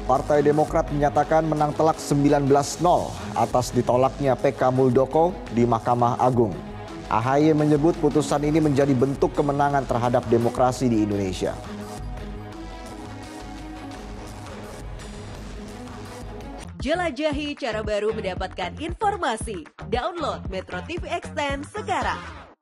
Partai Demokrat menyatakan menang telak 19-0 atas ditolaknya PK Muldoko di Mahkamah Agung. AHY menyebut putusan ini menjadi bentuk kemenangan terhadap demokrasi di Indonesia. Jelajahi cara baru mendapatkan informasi. Download Metro TV Extend sekarang.